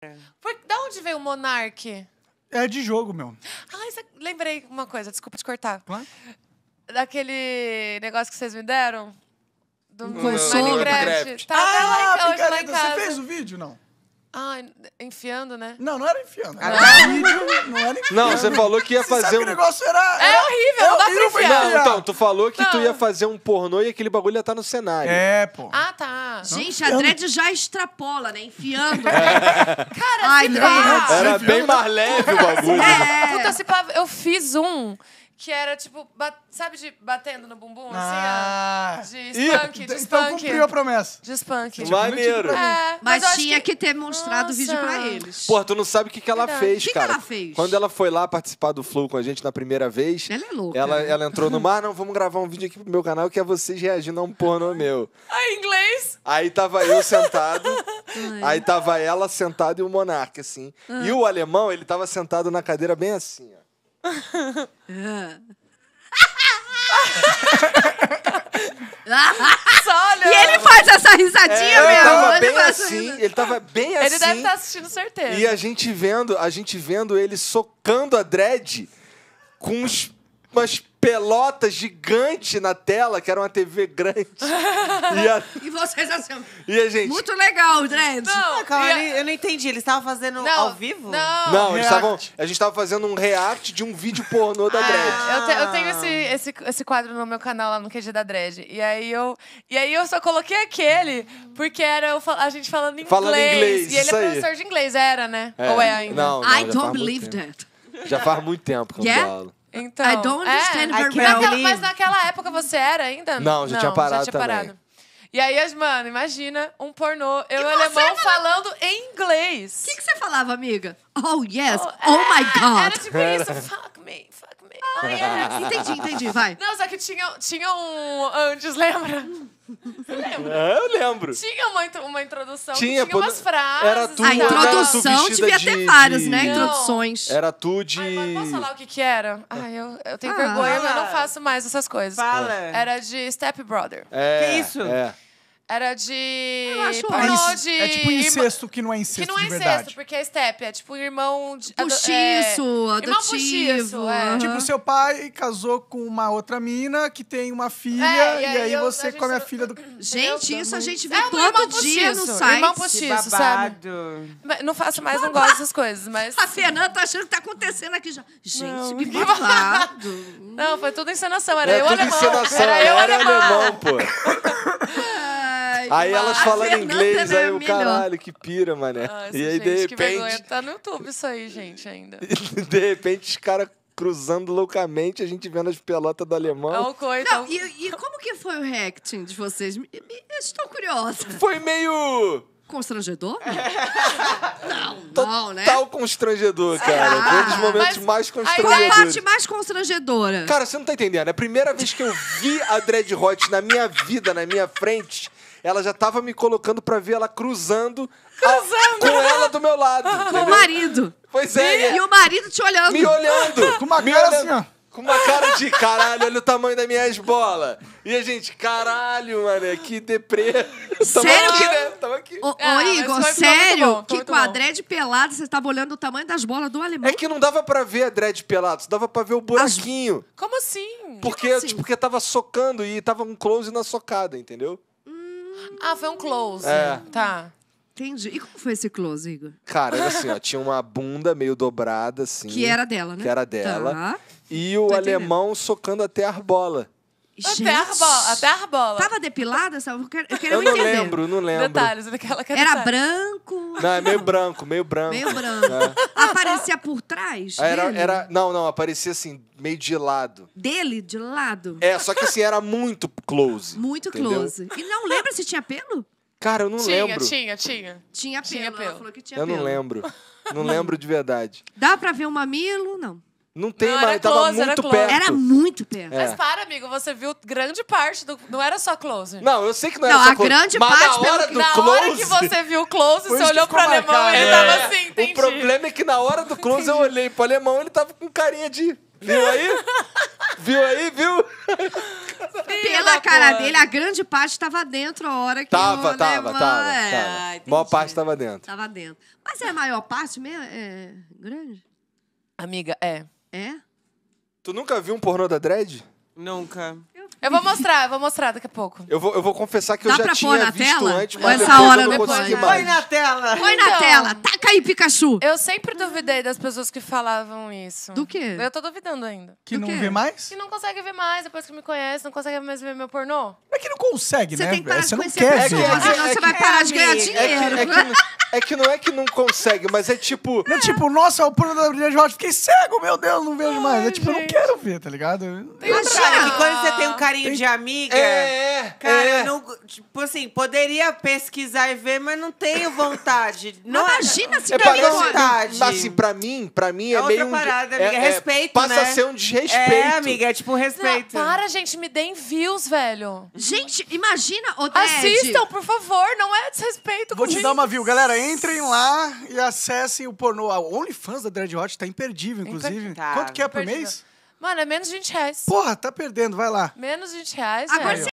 Da onde veio o Monark? É de jogo, meu. Lembrei uma coisa, desculpa te cortar. Claro. Daquele negócio que vocês me deram. Do Minecraft. Tá até lá hoje lá em picareta, casa. você fez o vídeo, não? Enfiando, né? Não era enfiando. Era vídeo, não era enfiando. Não, você falou que ia Você fazer sabe que o negócio era... É horrível, não dá pra enfiar. Não, então, tu falou que tu ia fazer um pornô e aquele bagulho ia estar no cenário. É, pô. Ah, tá. Gente, a Dredd já extrapola, né? Enfiando. Cara, Ai, se Dredd. Era bem mais leve o bagulho. Puta, se pá, eu fiz um que era, tipo, sabe de batendo no bumbum, assim, ó? De spunk, de Então spunk. cumpriu a promessa. De spunk. Maneiro. Mas eu Mas acho tinha que ter mostrado o vídeo pra eles. Pô, tu não sabe o que ela fez, O que cara. ela fez? Quando ela foi lá participar do Flow com a gente na primeira vez, Ela é louca. ela entrou no mar, não, vamos gravar um vídeo aqui pro meu canal que é vocês reagindo a um pornô meu. Em inglês? Aí tava eu sentado, aí tava ela sentada e o Monark, assim. E o alemão, ele tava sentado na cadeira bem assim, ó. Só olhando. E ele faz essa risadinha Ele mesmo. tava Ele bem faz assim, ele tava bem assim. Ele deve estar assistindo, certeza. E a gente vendo ele socando a Dredd com umas pelotas gigantes na tela, que era uma TV grande. E vocês assim. E a gente... Muito legal, Dredd. Não, Calma, eu não entendi. Eles estavam fazendo ao vivo? Não, a gente tava fazendo um react de um vídeo pornô da Dredd. Eu tenho esse quadro no meu canal lá no QG da Dredd. E aí eu só coloquei aquele porque era a gente falando inglês. Falando inglês, e ele isso é aí. professor de inglês, era, né? Ou é ainda? Não, I já don't faz believe muito tempo. that. Já faz muito tempo que eu Yeah? dou aula. Então, I don't understand very well. Mas naquela época você era ainda? Não, já tinha parado também. E aí, mano, imagina um pornô, eu e o você, alemão falando em inglês. O que você falava, amiga? Oh, yes. Oh, my God. Era tipo isso, fuck me. Oh, yeah. Entendi, vai. Não, só que tinha um antes, lembra? Você lembra? Eu lembro. Tinha uma introdução, Tinha, tinha umas frases. era tudo, A era tu introdução vestida devia ter várias, né? Não. Introduções. Era tu de... Ai, mano, posso falar o que era? Ai, eu tenho vergonha, mas eu não faço mais essas coisas. Fala. Era de Step Brother. Que isso? Era de... Eu acho pornô ótimo. de... É tipo incesto que não é incesto Que não é de verdade. incesto, porque é step. É tipo um irmão... Postiço, Irmão adotivo. postiço, é. Tipo, seu pai casou com uma outra mina que tem uma filha e aí você come a filha do... Gente, isso a gente vê É um todo irmão dia no postiço, site. irmão Que postiço, sabe? babado. Não faço mais, não gosto dessas coisas, mas... A Fernanda tá achando que tá acontecendo aqui já. Gente, que que babado. Não, foi tudo encenação. Era É eu tudo alemão. encenação, Era eu era alemão. alemão, pô. Ai, Aí elas a falando Fernanda inglês, é aí o melhor. caralho, que pira, mané. Nossa, E aí, gente, que de vergonha. repente, Tá no YouTube isso aí, gente, ainda. de repente, os caras cruzando loucamente, a gente vendo as pelotas do É alemão. o coito. Não, e como que foi o reacting de vocês? Eu estou curiosa. Foi meio... Constrangedor? Não, né? Tal constrangedor, cara. Foi um dos momentos Mas mais Qual a constrangedores. parte mais constrangedora? Cara, você não tá entendendo. É a primeira vez que eu vi a Dredd Hot na minha vida, na minha frente, ela já tava me colocando pra ver ela cruzando. Com ela do meu lado. Com o entendeu? marido. Pois é. E o marido te olhando. Me olhando. Com uma me cara olhando, assim, ó. Com uma cara de caralho, olha o tamanho das minhas bolas. E a gente, caralho, mano, que deprê. Sério Tamo aqui, que- né? Tamo aqui. Ô, mas Igor, foi sério? muito bom, Que muito com a bom. dread pelada você tava olhando o tamanho das bolas do alemão? É que não dava pra ver a Dredd pelado, só dava pra ver o buraquinho. Como assim? Porque, assim? tipo, porque tava socando e tava um close na socada, entendeu? Ah, foi um close. É. Tá. Entendi. E como foi esse close, Igor? Cara, era assim, ó, tinha uma bunda meio dobrada, assim. Que era dela, né? Que era dela. Tá. E o Tô entendendo. alemão socando até a arbola. Gente, Até a arbola. Tava depilada? Eu quero Eu não entender. lembro, não lembro. Detalhes, daquela que Era detalhe. branco, Não, é meio branco, meio branco. meio branco. Aparecia por trás dele? Não, aparecia assim, meio de lado. Dele, de lado? É, só que assim, era muito close. Muito entendeu? close. E não lembra se tinha pelo? Cara, eu não lembro. Tinha. Tinha Tinha pelo. pelo. Ela falou que tinha Eu pelo. não lembro. Não lembro de verdade. Dá pra ver o mamilo? Não. Não tem, Não, mas era tava close, era muito close. perto. Era muito perto. É. Mas para, amigo, você viu grande parte do... Não era só close. Não, eu sei que não Não, era só a close. grande mas parte, na hora pelo do Na close... hora que você viu o close, Por você isso olhou que pro ficou alemão e marcado. ele tava assim, entendi. O problema é que na hora do close eu olhei pro alemão, ele tava com carinha de... Viu aí? Viu aí? Viu? Pela cara dele, a grande parte tava dentro a hora que Tava. entendi. Maior parte tava dentro. Tava dentro. Mas é a maior parte mesmo? É grande? Amiga, é. É? Tu nunca viu um pornô da Dredd? Nunca. Eu vou mostrar daqui a pouco. Eu vou confessar que Dá eu já pra pôr tinha na visto tela? antes, Ou mas essa depois hora eu não depois? consegui Põe mais. na tela. Põe na Então. tela. Taca aí, Pikachu. Eu sempre duvidei das pessoas que falavam isso. Do quê? Eu tô duvidando ainda. Que Do não quê? vê mais? Que não consegue ver mais, depois que me conhece, não consegue mais ver meu pornô. Não é que não consegue, Você né? tem que parar de Você não conhecer quer pessoas, ver. senão você vai parar de ganhar amiga. dinheiro. É que não é que não consegue, mas é tipo... Não é tipo, nossa, o porno da Dredd Hot, fiquei cego, meu Deus, não vejo mais. É tipo, eu não quero ver, tá ligado? Cara, que quando você tem um carinho de amiga... Cara, eu não... Tipo assim, poderia pesquisar e ver, mas não tenho vontade. Não Imagina se é tem vontade. Assim, pra mim é outra meio... parada, amiga. Respeito, passa né? a ser um desrespeito. É, amiga, é tipo respeito. Não, para, gente, me deem views, velho. Gente, imagina, o Dredd. Assistam, por favor, não é desrespeito Vou te comigo. dar uma view. Galera, entrem lá e acessem o pornô. A OnlyFans da Dredd Hot tá imperdível, inclusive. Tá. Quanto que é por Imperdível. mês? Mano, é menos de R$20. Porra, tá perdendo, vai lá. Menos de R$20, Agora velho.